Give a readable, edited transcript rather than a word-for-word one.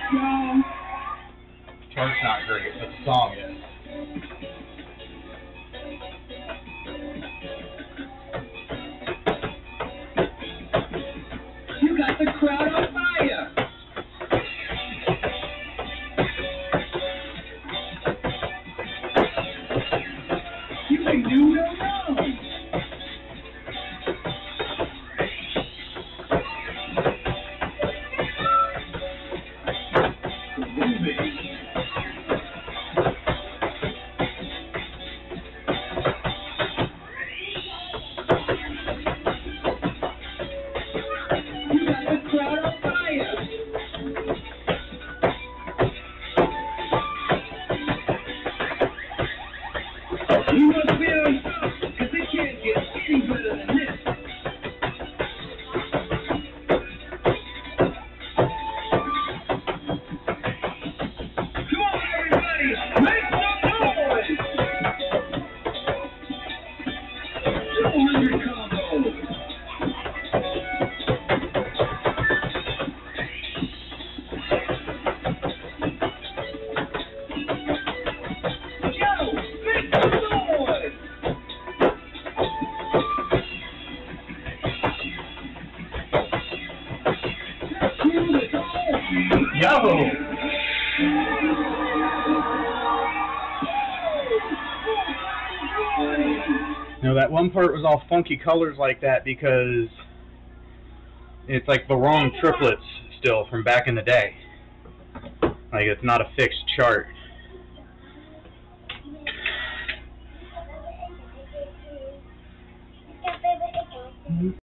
No. Chart's not great, but the song is. You got the crowd on fire. You can do it alone. You must be on top, because it can't get any better than this. Come on, everybody, make some noise! 200 combos. Yo! You know, that one part was all funky colors like that because it's like the wrong triplets still from back in the day. Like, it's not a fixed chart.